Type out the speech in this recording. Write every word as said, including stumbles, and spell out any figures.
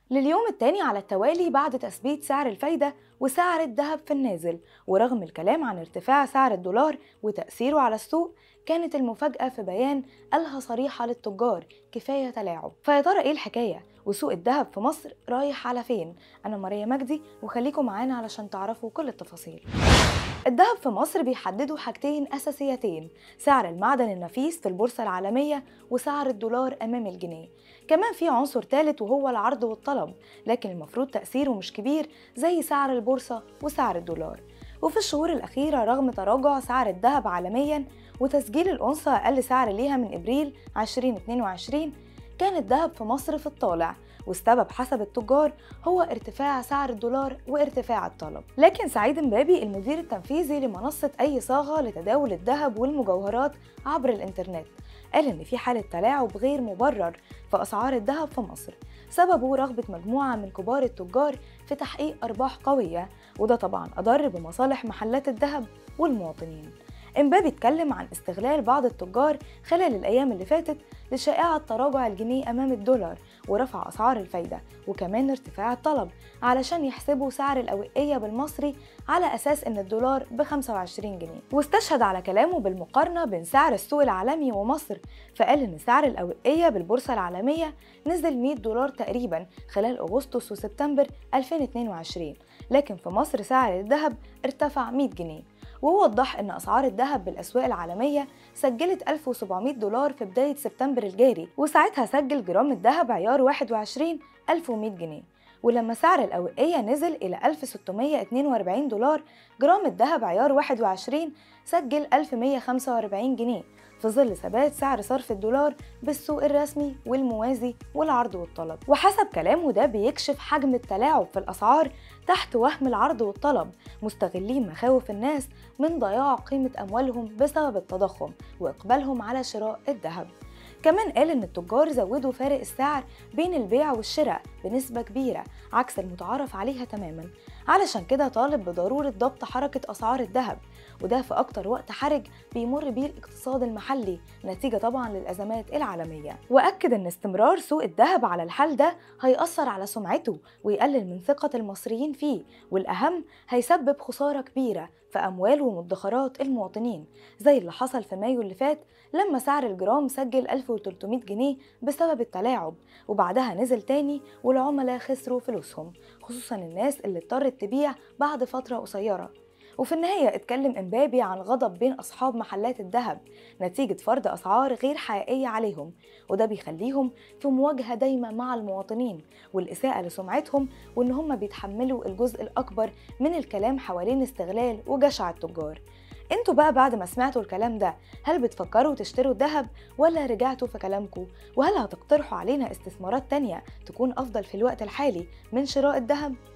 لليوم التاني على التوالي بعد تثبيت سعر الفايدة وسعر الذهب في النازل، ورغم الكلام عن ارتفاع سعر الدولار وتأثيره على السوق، كانت المفاجأة في بيان قالها صريحة للتجار: كفاية تلاعب. فيا ترى ايه الحكاية؟ وسوق الذهب في مصر رايح على فين؟ أنا ماريا مجدي، وخليكم معانا علشان تعرفوا كل التفاصيل. الذهب في مصر بيحددوا حاجتين أساسيتين: سعر المعدن النفيس في البورصة العالمية وسعر الدولار أمام الجنيه. كمان في عنصر ثالث وهو العرض والطلب، لكن المفروض تأثيره مش كبير زي سعر البورصة وسعر الدولار. وفي الشهور الأخيرة رغم تراجع سعر الذهب عالمياً وتسجيل الأونصة أقل سعر ليها من إبريل ألفين واثنين وعشرين، كان الذهب في مصر في الطالع، والسبب حسب التجار هو ارتفاع سعر الدولار وارتفاع الطلب. لكن سعيد مبابي المدير التنفيذي لمنصة أي صاغة لتداول الذهب والمجوهرات عبر الإنترنت قال إن في حالة تلاعب غير مبرر في أسعار الذهب في مصر، سببه رغبة مجموعة من كبار التجار في تحقيق أرباح قوية، وده طبعا أضر بمصالح محلات الذهب والمواطنين. امبابي اتكلم عن استغلال بعض التجار خلال الأيام اللي فاتت لشائعة تراجع الجنيه أمام الدولار ورفع أسعار الفايدة وكمان ارتفاع الطلب علشان يحسبوا سعر الأوقية بالمصري على أساس إن الدولار ب خمسة وعشرين جنيه، واستشهد على كلامه بالمقارنة بين سعر السوق العالمي ومصر، فقال إن سعر الأوقية بالبورصة العالمية نزل مئة دولار تقريبا خلال أغسطس وسبتمبر ألفين واثنين وعشرين، لكن في مصر سعر الذهب ارتفع مئة جنيه. ووضح إن أسعار الذهب بالأسواق العالمية سجلت ألف وسبعمئة دولار في بداية سبتمبر الجاري، وساعتها سجل جرام الذهب عيار واحد وعشرين ألف ومئة جنيه. ولما سعر الأوقية نزل إلى ألف وستمئة واثنين وأربعين دولار، جرام الذهب عيار واحد وعشرين سجل ألف ومئة وخمسة وأربعين جنيه، في ظل ثبات سعر صرف الدولار بالسوق الرسمي والموازي والعرض والطلب. وحسب كلامه ده بيكشف حجم التلاعب في الأسعار تحت وهم العرض والطلب، مستغلين مخاوف الناس من ضياع قيمة أموالهم بسبب التضخم وإقبالهم على شراء الذهب. كمان قال إن التجار زودوا فارق السعر بين البيع والشراء بنسبة كبيرة عكس المتعارف عليها تماما، علشان كده طالب بضرورة ضبط حركة أسعار الذهب، وده في أكتر وقت حرج بيمر بيه الاقتصاد المحلي نتيجة طبعا للأزمات العالمية. وأكد إن استمرار سوق الذهب على الحال ده هيأثر على سمعته ويقلل من ثقة المصريين فيه، والأهم هيسبب خسارة كبيرة في أموال ومدخرات المواطنين زي اللي حصل في مايو اللي فات لما سعر الجرام سجل ألف وثلاثمئة جنيه بسبب التلاعب، وبعدها نزل تاني والعملاء خسروا فلوسهم، خصوصا الناس اللي اضطرت تبيع بعد فترة قصيرة. وفي النهاية اتكلم امبابي عن غضب بين أصحاب محلات الذهب نتيجة فرض أسعار غير حقيقية عليهم، وده بيخليهم في مواجهة دايمة مع المواطنين والإساءة لسمعتهم، وإن هم بيتحملوا الجزء الأكبر من الكلام حوالين استغلال وجشع التجار. انتوا بقى بعد ما سمعتوا الكلام ده هل بتفكروا تشتروا ذهب ولا رجعتوا في كلامكم؟ وهل هتقترحوا علينا استثمارات تانية تكون أفضل في الوقت الحالي من شراء الذهب؟